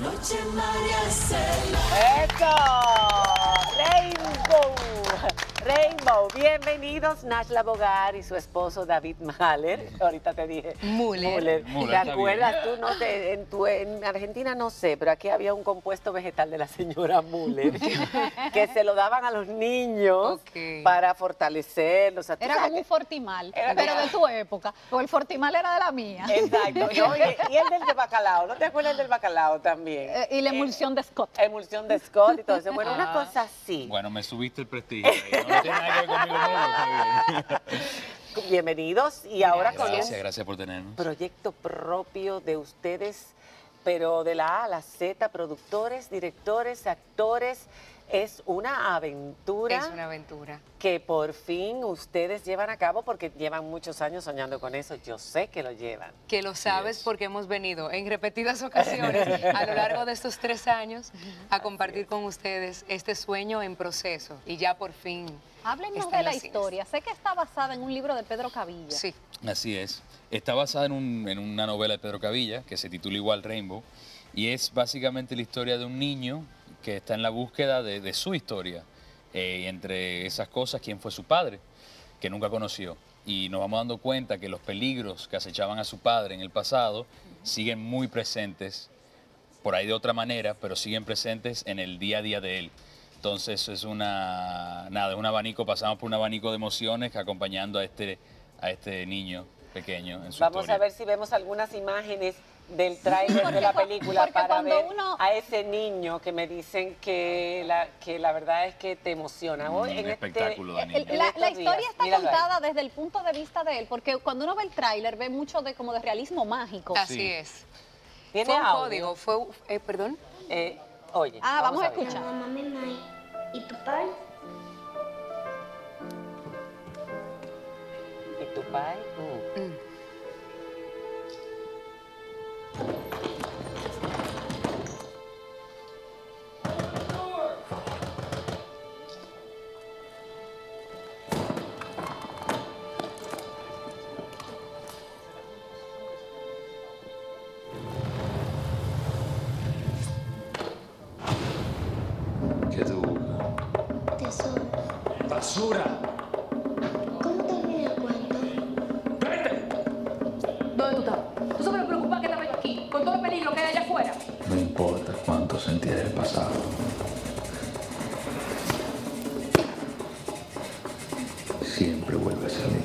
Noche María Cela. ¡Eso! ¡Rainbow! Rainbow, bienvenidos Nashla Bogar y su esposo David Mahler. Ahorita te dije Müller. ¿Te acuerdas tú? No, en Argentina no sé, pero aquí había un compuesto vegetal de la señora Müller que se lo daban a los niños para fortalecerlos. Era como un Fortimal, pero de tu época. O el Fortimal era de la mía. Exacto. Y el del de bacalao, ¿no te acuerdas del bacalao también? Y la emulsión de Scott. Emulsión de Scott y todo eso. Bueno, una cosa así. Bueno, me subiste el prestigio. No tiene nada que ver conmigo mismo. Bienvenidos y ahora con Gracias por tenernos. Proyecto propio de ustedes, pero de la A a la Z, productores, directores, actores. Es una aventura. Es una aventura. Que por fin ustedes llevan a cabo porque llevan muchos años soñando con eso. Yo sé que lo llevan. Que lo sabes porque hemos venido en repetidas ocasiones a lo largo de estos 3 años a compartir con ustedes este sueño en proceso y ya por fin. Háblenos de la historia. Sé que está basada en un libro de Pedro Cavilla. Sí. Así es. Está basada en una novela de Pedro Cavilla que se titula igual Rainbow y es básicamente la historia de un niño que está en la búsqueda de su historia. Y entre esas cosas, quién fue su padre, que nunca conoció. Y nos vamos dando cuenta que los peligros que acechaban a su padre en el pasado siguen muy presentes, por ahí de otra manera, pero siguen presentes en el día a día de él. Entonces es un abanico, pasamos por un abanico de emociones acompañando a este niño pequeño en su Vamos historia. a ver si vemos algunas imágenes del tráiler de la película para ver a ese niño que me dicen que la verdad es que te emociona. Un espectáculo de niño. La historia está contada desde el punto de vista de él, porque cuando uno ve el tráiler ve mucho como de realismo mágico. Así es. ¿Tiene fue un audio? código, perdón. Oye. Vamos a escuchar. Mamá me mai. ¿Y tu pai? ¿Y tu pai? ¿Qué tú buscas? Tesoro. ¡Basura! ¿Cómo termina el cuento? ¡Vete! ¿Dónde tú estás? ¿Tú sabes lo preocupado que estaba yo aquí? Con todo el peligro que hay allá afuera. No importa cuánto sentí del pasado. Siempre vuelve a salir.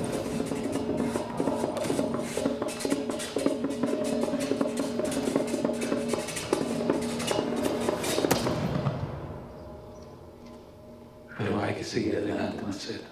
Pero hay que seguir adelante, Marcela.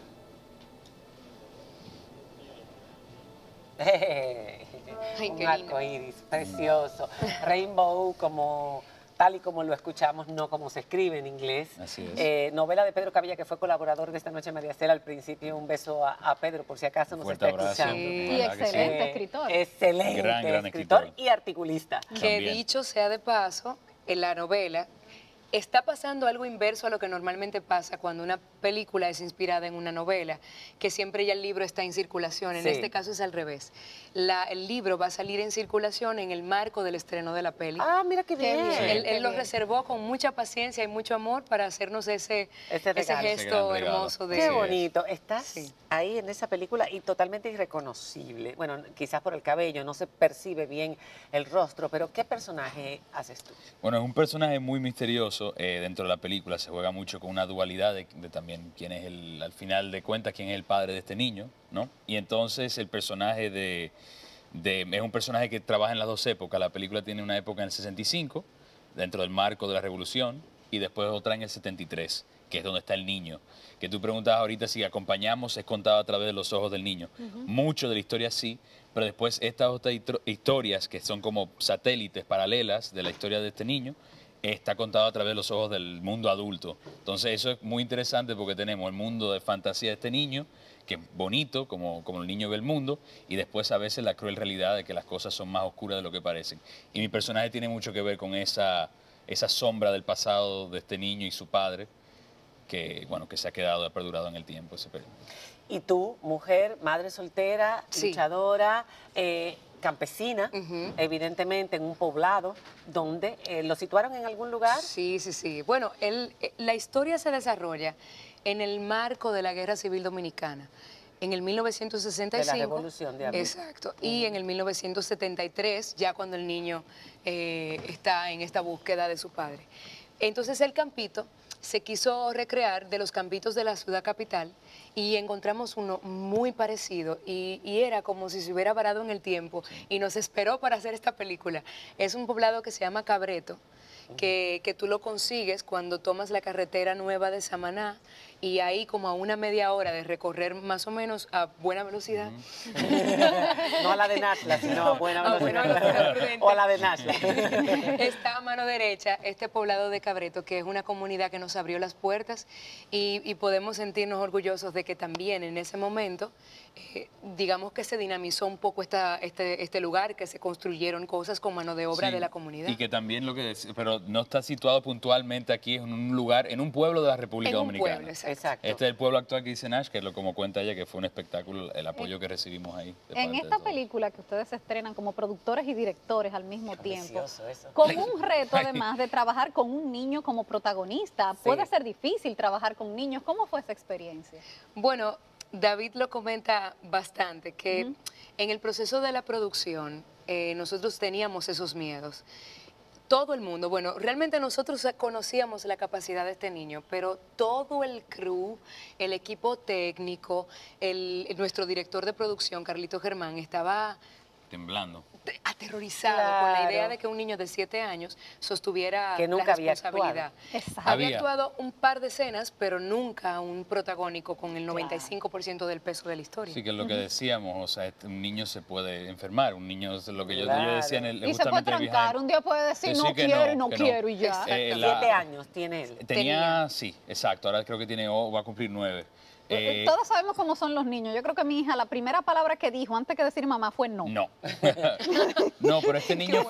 Ay, Un qué arco iris precioso. Rainbow, tal y como lo escuchamos, no como se escribe en inglés. Así es. Novela de Pedro Cavilla, que fue colaborador de Esta Noche María Cela. Al principio, un beso a Pedro, por si acaso nos Fuerte está abrazo. escuchando. Y excelente escritor. Excelente Gran escritor escritor. y articulista. Que También. dicho sea de paso, en la novela está pasando algo inverso a lo que normalmente pasa cuando una película es inspirada en una novela, que siempre ya el libro está en circulación. En Sí. este caso es al revés. El libro va a salir en circulación en el marco del estreno de la peli. Ah, mira qué bien. Él lo reservó con mucha paciencia y mucho amor para hacernos ese regalo. Ese gesto gran regalo. hermoso de... Qué bonito. Estás Sí. ahí en esa película y totalmente irreconocible. Bueno, quizás por el cabello, no se percibe bien el rostro, pero ¿qué personaje haces tú? Bueno, es un personaje muy misterioso dentro de la película. Se juega mucho con una dualidad de también quién es al final de cuentas, quién es el padre de este niño, ¿no? Y entonces el personaje es un personaje que trabaja en las dos épocas. La película tiene una época en el 65, dentro del marco de la Revolución, y después otra en el 73, que es donde está el niño. Que tú preguntabas ahorita si acompañamos, es contado a través de los ojos del niño. Mucho de la historia sí, pero después estas otras historias que son como satélites paralelas de la historia de este niño, está contado a través de los ojos del mundo adulto. Entonces eso es muy interesante porque tenemos el mundo de fantasía de este niño, que es bonito, como el niño ve el mundo, y después a veces la cruel realidad de que las cosas son más oscuras de lo que parecen. Y mi personaje tiene mucho que ver con esa sombra del pasado de este niño y su padre, que, bueno, que se ha quedado, ha perdurado en el tiempo ese periodo. Y tú, mujer, madre soltera, Sí. luchadora, campesina, evidentemente en un poblado, donde lo situaron en algún lugar. Sí, sí, sí. Bueno, la historia se desarrolla en el marco de la Guerra Civil Dominicana. En el 1965. De la Revolución de Abril. Exacto. Y en el 1973, ya cuando el niño está en esta búsqueda de su padre. Entonces el campito se quiso recrear de los campitos de la ciudad capital y encontramos uno muy parecido y era como si se hubiera parado en el tiempo y nos esperó para hacer esta película. Es un poblado que se llama Cabreto, que tú lo consigues cuando tomas la carretera nueva de Samaná y ahí como a una media hora de recorrer más o menos a buena velocidad. No a la de Nashla, sino a buena velocidad. Prudente. O a la de Nashla. Está a mano derecha este poblado de Cabreto, que es una comunidad que nos abrió las puertas y podemos sentirnos orgullosos de que también en ese momento, digamos que se dinamizó un poco este lugar, que se construyeron cosas con mano de obra de la comunidad. Y que también pero no está situado puntualmente aquí, es en un lugar, en un pueblo de la República Dominicana. Pueblo, exacto. Este es el pueblo actual que dice Nash, que es como cuenta ella, que fue un espectáculo, el apoyo que recibimos ahí. En esta película que ustedes se estrenan como productores y directores al mismo tiempo, eso. con un reto además de trabajar con un niño como protagonista, puede ser difícil trabajar con niños. ¿Cómo fue esa experiencia? Bueno, David lo comenta bastante, que en el proceso de la producción nosotros teníamos esos miedos. Todo el mundo, bueno, realmente nosotros conocíamos la capacidad de este niño, pero todo el crew, el equipo técnico, nuestro director de producción, Carlito Germán, estaba temblando, aterrorizado con la idea de que un niño de 7 años sostuviera que nunca la responsabilidad. Había actuado un par de escenas, pero nunca un protagónico con el 95% del peso de la historia. Sí, que es lo que decíamos, o sea, un niño se puede enfermar, un niño es lo que yo decía en el y se puede trancar, un día puede decir no quiero y no quiero y ya. 7 años tiene él. Tenía, sí, exacto, ahora creo que tiene, va a cumplir 9. Todos sabemos cómo son los niños. Yo creo que mi hija, la primera palabra que dijo antes que decir mamá fue no. No. No, pero este niño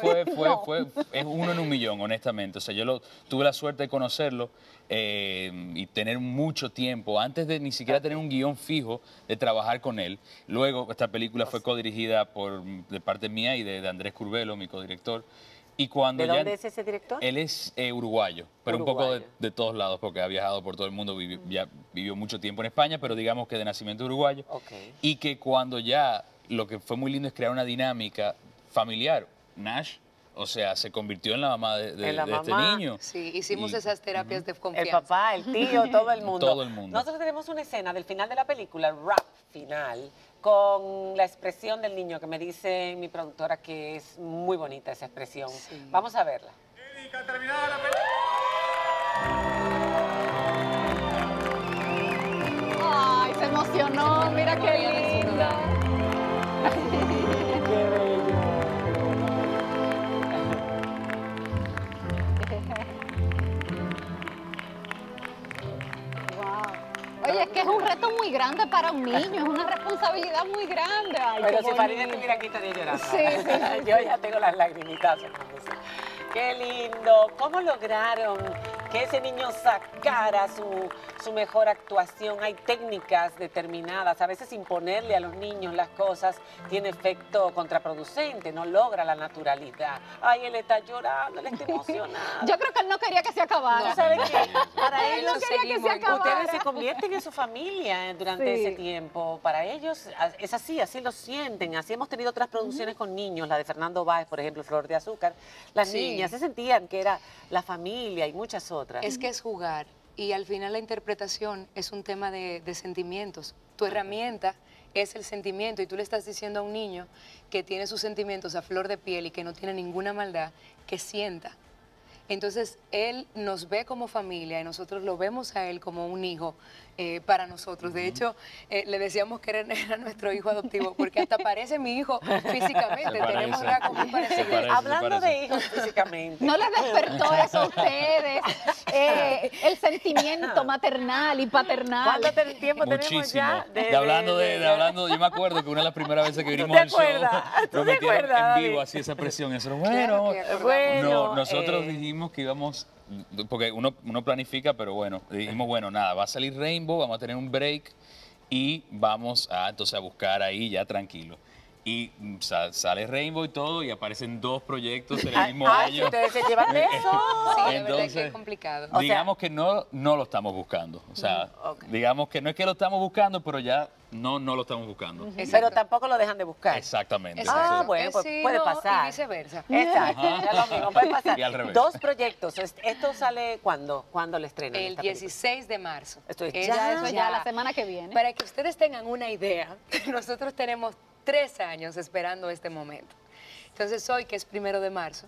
es uno en un millón, honestamente. O sea, yo tuve la suerte de conocerlo y tener mucho tiempo, antes de ni siquiera tener un guión fijo, de trabajar con él. Luego, esta película fue codirigida de parte mía y de Andrés Curvelo, mi codirector. Y cuando ¿De dónde es ese director? Él es uruguayo, pero un poco de todos lados, porque ha viajado por todo el mundo, ya vivió mucho tiempo en España, pero digamos que de nacimiento uruguayo. Y que cuando ya, lo que fue muy lindo es crear una dinámica familiar. Nash, o sea, se convirtió en la mamá de este niño. Sí, hicimos esas terapias de confianza. El papá, el tío, todo el mundo. Todo el mundo. Nosotros tenemos una escena del final de la película, el rap final, con la expresión del niño, que me dice mi productora que es muy bonita esa expresión. Sí. Vamos a verla. Erika, terminada la película. Ay, se emocionó, mira qué linda. Qué bello. Oye, es que es un reto muy grande para un niño, es una responsabilidad muy grande. Ay, pero si Farideh estuviera aquí estaría llorando. Sí. Yo ya tengo las lagrimitas. Qué lindo. ¿Cómo lograron que ese niño sacara su mejor actuación? Hay técnicas determinadas. A veces imponerle a los niños las cosas tiene efecto contraproducente, no logra la naturalidad. Ay, él está llorando, él está emocionado. Yo creo que él no quería que se acabara. ¿No saben qué? Para ellos no quería que se acabara. Ustedes se convierten en su familia durante ese tiempo. Para ellos es así, así lo sienten. Así hemos tenido otras producciones con niños, la de Fernando Báez, por ejemplo, Flor de Azúcar. Las niñas se sentían que era la familia y muchas otras. Es que es jugar y al final la interpretación es un tema de sentimientos. Tu herramienta es el sentimiento y tú le estás diciendo a un niño que tiene sus sentimientos a flor de piel y que no tiene ninguna maldad, que sienta. Entonces, él nos ve como familia y nosotros lo vemos a él como un hijo para nosotros. De hecho, le decíamos que era nuestro hijo adoptivo, porque hasta parece mi hijo físicamente. Tenemos rasgos muy parecidos. Hablando de hijos físicamente. ¿No les despertó eso a ustedes? El sentimiento maternal y paternal. ¿Cuánto tiempo tenemos ya? Hablando, yo me acuerdo que una de las primeras veces que vinimos al show, nos metieron en vivo así esa presión. Eso, bueno, nosotros dijimos que íbamos, porque uno planifica, pero bueno, dijimos, bueno, nada, va a salir Rainbow, vamos a tener un break y vamos entonces a buscar ahí ya tranquilo. Y sale Rainbow y todo, y aparecen 2 proyectos en el mismo Ay, año. ustedes se llevan de eso. Sí, la verdad es que Entonces, es complicado. O sea- digamos que no lo estamos buscando. O sea, ok. digamos que no es que lo estamos buscando, pero ya no lo estamos buscando. Pero tampoco lo dejan de buscar. Exactamente. Ah, Entonces, bueno, pues Sí, puede no, pasar. Y viceversa. Exacto, ya lo mismo, puede pasar. Y al revés. 2 proyectos. ¿Esto sale cuándo? ¿Cuándo le estrenan? El esta película? 16 de marzo. Esto es Ella ya. Eso es ya la semana que viene. Para que ustedes tengan una idea, nosotros tenemos 3 años esperando este momento. Entonces hoy, que es 1 de marzo,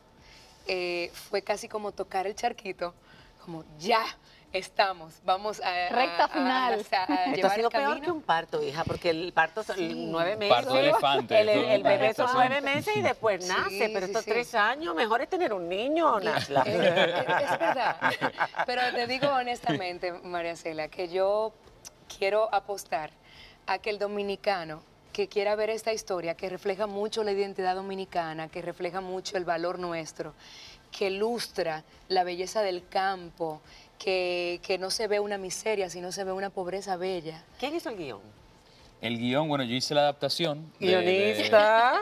fue casi como tocar el charquito, como ya estamos, vamos a... Recta final. a Esto ha llevar sido el peor camino. que un parto, hija, porque el parto son 9 meses. Parto de elefante. El bebé son Sí. 9 meses y después Sí, nace, pero sí, estos sí. 3 años, mejor es tener un niño, Nashla. Es verdad. Pero te digo honestamente, María Cela, que yo quiero apostar a que el dominicano que quiera ver esta historia, que refleja mucho la identidad dominicana, que refleja mucho el valor nuestro, que ilustra la belleza del campo, que no se ve una miseria, sino se ve una pobreza bella. ¿Quién hizo el guión? El guión, bueno, yo hice la adaptación. Guionista.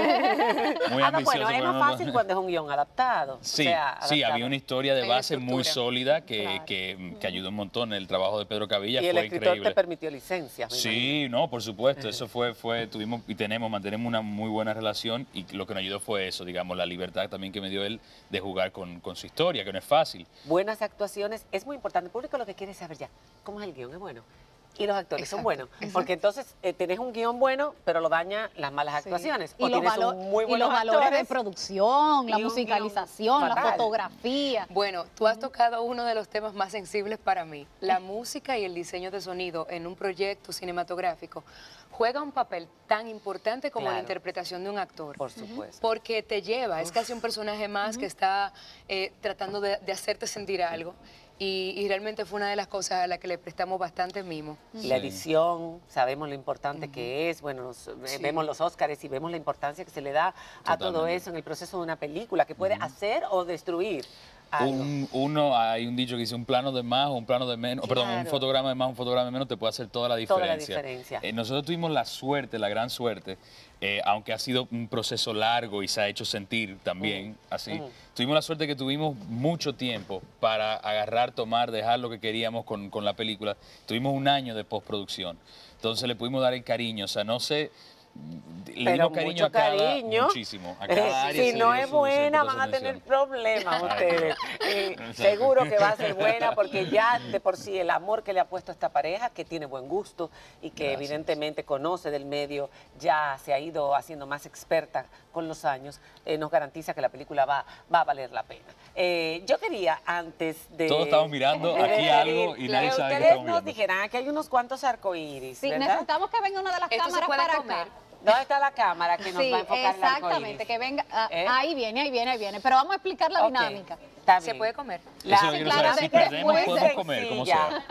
Muy Ah, no, ambicioso. bueno, es pero más no- fácil cuando es un guión adaptado. Sí, O sea, sí, adaptado. había una historia de Hay base muy estructura. sólida Claro. que ayudó un montón. El trabajo de Pedro Cavilla Y el fue escritor increíble. te permitió licencias. me Sí, no, por supuesto, eso tuvimos y mantenemos una muy buena relación y lo que nos ayudó fue eso, digamos, la libertad también que me dio él de jugar con su historia, que no es fácil. Buenas actuaciones es muy importante. El público lo que quiere es saber ya cómo es el guión, es bueno. Y los actores son Exacto, buenos. exacto. Porque entonces tenés un guión bueno, pero lo daña las malas actuaciones. Y O los, tienes un muy y buenos los valores de actores. producción, la y un musicalización, guión la fatal. fotografía. Bueno, tú has tocado uno de los temas más sensibles para mí. La música y el diseño de sonido en un proyecto cinematográfico juega un papel tan importante como la Claro. interpretación de un actor. Por supuesto. Porque te lleva, es casi un personaje más que está tratando de hacerte sentir algo. Y realmente fue una de las cosas a las que le prestamos bastante mimo. La edición, sabemos lo importante que es. Bueno, vemos los Óscares y vemos la importancia que se le da a todo Totalmente. eso en el proceso de una película, que puede hacer o destruir algo. Hay un dicho que dice un plano de más o un plano de menos, perdón, un Claro. fotograma de más, un fotograma de menos te puede hacer toda la Toda diferencia. la diferencia. Nosotros tuvimos la suerte, la gran suerte, aunque ha sido un proceso largo y se ha hecho sentir también así, tuvimos la suerte que tuvimos mucho tiempo para agarrar, tomar, dejar lo que queríamos con la película. Tuvimos un año de postproducción, entonces le pudimos dar el cariño, o sea, no sé... Le Pero dimos cariño mucho a cada, cariño. muchísimo. A cada área Si se no dio es su buena, puso van a atención. tener problemas Ay, ustedes. Seguro que va a ser buena porque ya de por sí el amor que le ha puesto a esta pareja, que tiene buen gusto y que Gracias. evidentemente conoce del medio, ya se ha ido haciendo más experta con los años, nos garantiza que la película va a valer la pena. Yo quería antes de... Todos estamos mirando de aquí algo y que nadie sabe qué ustedes estamos nos mirando. dijeran que hay unos cuantos arcoíris, Sí, ¿verdad? necesitamos que venga una de las Esto se cámaras puede para comer. acá. ¿Dónde está la cámara que nos Sí, va a enfocar el arcoíris? exactamente, que venga. ¿Eh? Ahí viene, ahí viene, ahí viene. Pero vamos a explicar la Ok, dinámica. está ¿Se bien. puede comer? Eso es lo que quiero saber. Si claramente perdemos, muy podemos comer, como sea.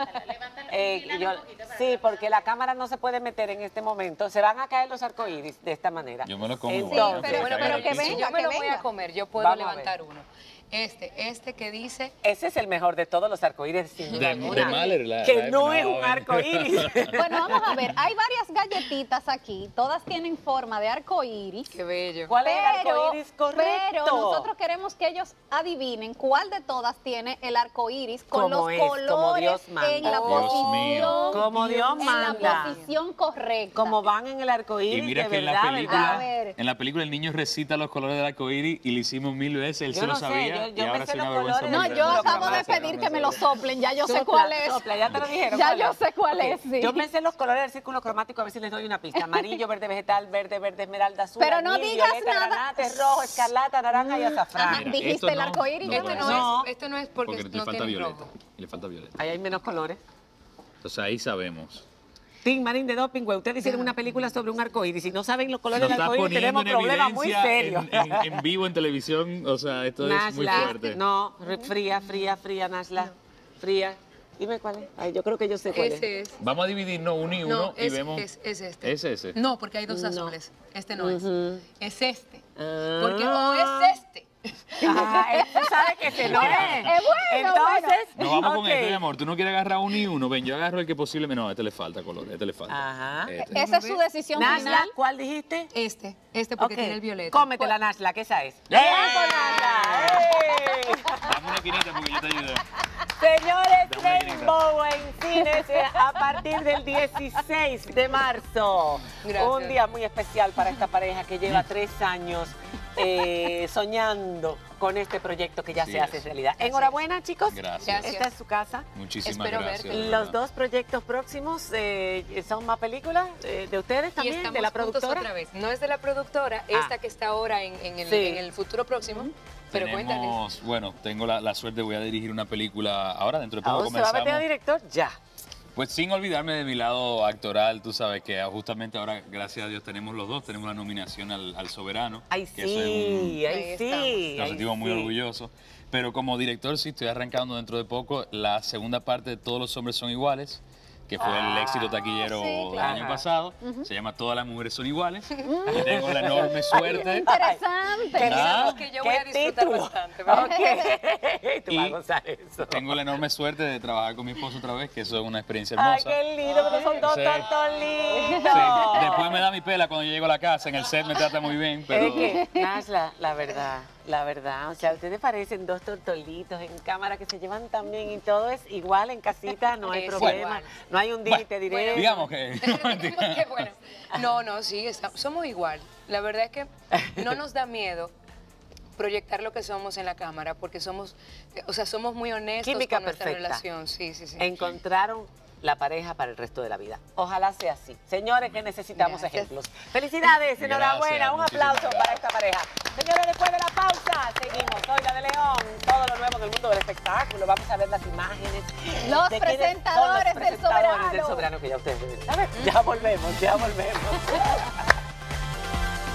Sí, porque la cámara no se puede meter en este momento. Se van a caer los arcoíris de esta manera. Yo me lo como igual. Sí, Entonces, pero- Bueno, pero pero que si venga, yo me que lo voy venga. a comer, yo puedo Vamos a levantar ver. uno. Este que dice... ese es el mejor de todos los arcoíris, sin duda De alguna. Mahler, que no es un ven. arcoíris. Bueno, vamos a ver. Hay varias galletitas aquí. Todas tienen forma de arco iris. Qué bello. ¿Cuál es el arcoíris correcto? Pero nosotros queremos que ellos adivinen cuál de todas tiene el arco iris con Como los es, como colores Dios manda. en la Dios posición. mío. Como Dios en manda. la posición correcta. Como van en el arcoíris, Y mira de que en la verdad, película, ¿verdad? A ver. en la película el niño recita los colores del arco iris y lo hicimos 1000 veces, él Yo se lo no sé, sabía yo y me ahora sé sí una los vergüenza. colores No, muy yo grande. acabo de pedir que me lo soplen. Ya yo sé cuál es. Sopla, ya te lo dijeron. Ya ¿cuál yo es? sé cuál Ok, es, sí. Yo me sé los colores del círculo cromático, a ver si les doy una pista. Amarillo, verde vegetal, verde, verde esmeralda, azul, Pero no añil, digas violeta, nada. granate, rojo, escarlata, naranja y azafrán. Ajá, Mira, dijiste esto el no, arco iris. no Este puede no, ser. No. esto no es porque, Porque le no falta tiene violeta. rojo. Y le falta violeta. Ahí hay menos colores. Entonces ahí sabemos. Team Marín de Doping, güey. Ustedes hicieron una película sobre un arcoíris. Si no saben los colores Nos del está arcoíris, poniendo tenemos en problemas muy evidencia serios. en vivo, en televisión, o sea, esto es muy Nashla, fuerte. no, fría, Nashla. Fría. Dime cuál es. Ay, yo creo que yo sé cuál es. Ese es. Vamos a dividirnos uno y uno No, y es, vemos. es este. ¿Es ese? No, porque hay dos No. azules. Este no es. Es este. Ah. Porque o es este Ajá, tú sabes que se no es. Es bueno, Entonces, Nos vamos con ok. este, mi amor. Tú no quieres agarrar uno y uno. Ven, yo agarro el que posible. No, este le falta color. Este le falta. Ajá. Este. Esa es su decisión Nashla, final. ¿cuál dijiste? Este porque Ok. tiene el violeta. Cómetela, Nashla, que esa es. ¡Eh! Nashla! ¡Eh! Dame una esquinita porque yo te ayudo. Señores, Dame una Rainbow en cines a partir del 16 de marzo. Gracias. Un día muy especial para esta pareja que lleva 3 años soñando con este proyecto que ya Así se hace es. realidad. Así Enhorabuena, chicos. Gracias. Esta es su casa. Muchísimas Espero gracias. verte. de Los verdad. 2 proyectos próximos son más películas de ustedes Y también, estamos de la juntos productora. otra vez. No es de la productora, esta que está ahora en Sí. el futuro próximo. Pero cuéntale. Tenemos, bueno, tengo la suerte, voy a dirigir una película ahora, dentro de poco ¿Ahora se va a meter a comenzamos. director? Ya. Pues sin olvidarme de mi lado actoral, tú sabes que justamente ahora, gracias a Dios, tenemos los dos, tenemos la nominación al Soberano. Ay, que eso es sí, Ahí ay, estamos. sí. Nos ay, sentimos muy sí. orgullosos. Pero como director sí estoy arrancando dentro de poco la segunda parte de Todos los hombres son iguales, que fue el éxito taquillero sí, del claro. año pasado. Se llama Todas las mujeres son iguales. Y tengo la enorme suerte. Interesante. Qué Ah. Algo que yo voy a ¿Qué disfrutar título? bastante. ¿verdad? Ok. Tú vas a Y gozar eso. Tengo la enorme suerte de trabajar con mi esposo otra vez, que eso es una experiencia Ay, hermosa. qué lindo, pero son dos Sí. tontos lindos. Sí, después me da mi pela cuando yo llego a la casa, en el set me trata muy bien, pero Es que, Nashla, la verdad, o sea, ustedes parecen dos tortolitos en cámara que se llevan tan bien y todo es igual en casita, no hay Es problema, igual. no hay un dígite directo. digamos que... Qué bueno. No, sí, somos igual. La verdad es que no nos da miedo proyectar lo que somos en la cámara porque somos muy honestos Química con nuestra perfecta. relación. Sí. Encontraron la pareja para el resto de la vida. Ojalá sea así. Señores, que necesitamos Gracias. ejemplos. Felicidades, Gracias, enhorabuena, un muchísimas aplauso gracias. para esta pareja. Señores, después de la pausa, seguimos. Soy la de León, todo lo nuevo en el mundo del espectáculo. Vamos a ver las imágenes. Los de quiénes son presentadores del presentadores del Soberano. Soberano que ya ustedes saben. Ya volvemos, ya volvemos.